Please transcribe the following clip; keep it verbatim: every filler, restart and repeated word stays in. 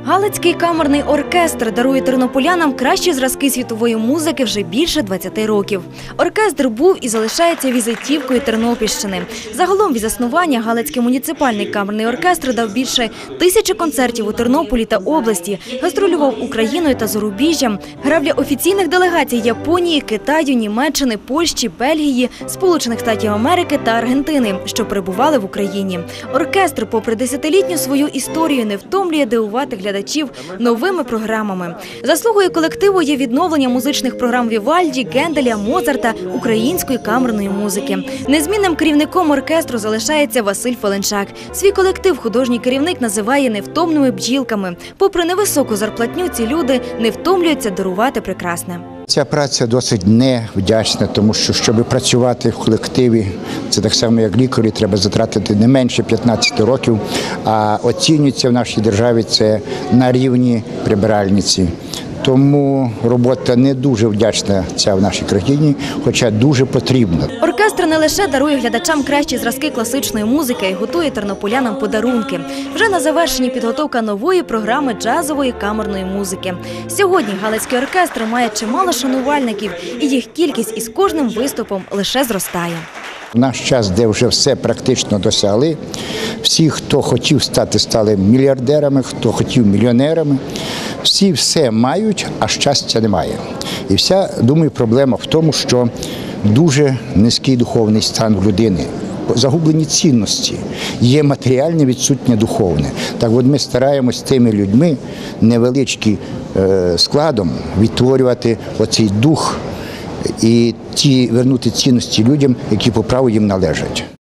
Галицький камерний оркестр дарує тернополянам кращі зразки світової музики вже більше двадцяти років. Оркестр був і залишається візитівкою Тернопільщини. Загалом від заснування Галицький муніципальний камерний оркестр дав більше тисячі концертів у Тернополі та області, гастролював Україною та зарубіжжям, грав для офіційних делегацій Японії, Китаю, Німеччини, Польщі, Бельгії, Сполучених Штатів Америки та Аргентини, що перебували в Україні. Оркестр, попри десятилітню свою історію, не втомлює дивувати глядачів новими програмами. Заслугою колективу є відновлення музичних програм Вівальді, Генделя, Моцарта, української камерної музики. Незмінним керівником оркестру залишається Василь Феленчак. Свій колектив художній керівник називає невтомними бджілками. Попри невисоку зарплатню, ці люди не втомлюються дарувати прекрасне. Ця праця досить невдячна, тому що, щоб працювати в колективі, це так само, як лікарі, треба затратити не менше п'ятнадцяти років, а оцінюється в нашій державі це на рівні прибиральниці. Тому робота не дуже вдячна ця в нашій країні, хоча дуже потрібна. Оркестр не лише дарує глядачам кращі зразки класичної музики, а й готує тернополянам подарунки. Вже на завершенні підготовка нової програми джазової камерної музики. Сьогодні Галицький оркестр має чимало шанувальників, і їх кількість із кожним виступом лише зростає. В наш час, де вже все практично досягли, всі, хто хотів стати, стали мільярдерами, хто хотів мільйонерами, всі все мають, а щастя немає. І вся, думаю, проблема в тому, що дуже низький духовний стан в людини, загублені цінності, є матеріальне, відсутнє духовне. Так от ми стараємось тими людьми невеличким складом відтворювати оцей дух і ті вернути цінності людям, які по праву їм належать.